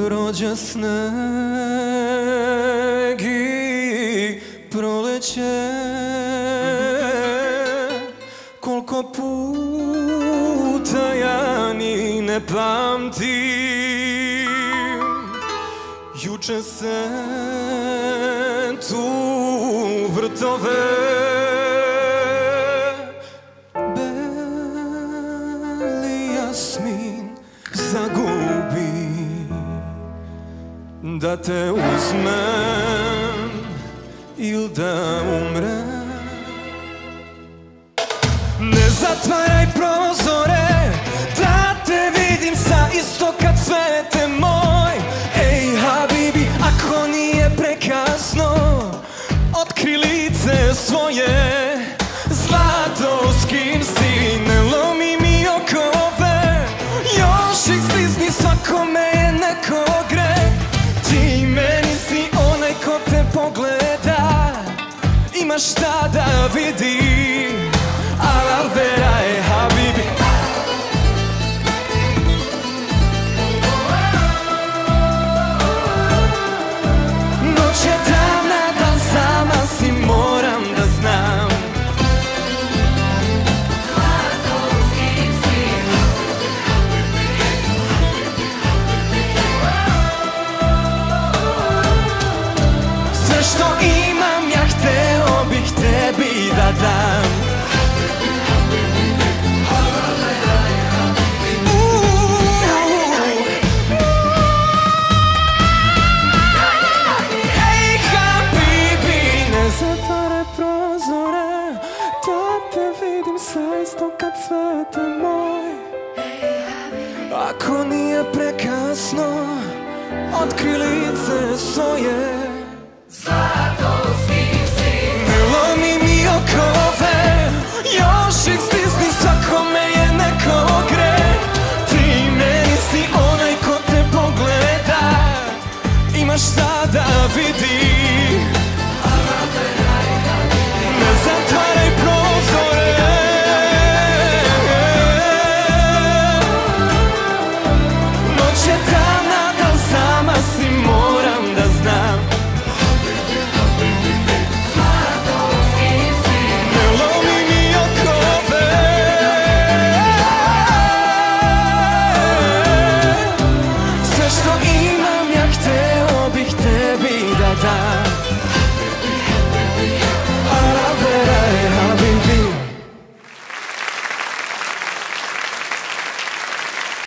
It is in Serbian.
Prođe sneg i proleće, koliko puta ja ni ne pamtim. Juče se tu vrtove beli jasmin zagubi, da te uzmem il da umrem. Ne zatvaraj prozore, da te vidim sa istoka, cvete moj. Ej habibi, ako nije prekasno, otkri lice svoje. Zlato, s kim si, ne lomi mi okove, još ih stisni, svakome je neko greh. Ti meni si onaj ko te pogleda, ima šta da vidi, al vera je habibi. Noć je davna, dan sama si, moram da znam. Sve što imam ja hteo bih tebi da dam. Ej habibi, ne zatvore prozore, da te vidim sa istoka, cvete moj. Ako nije prekasno, otkri lice svoje.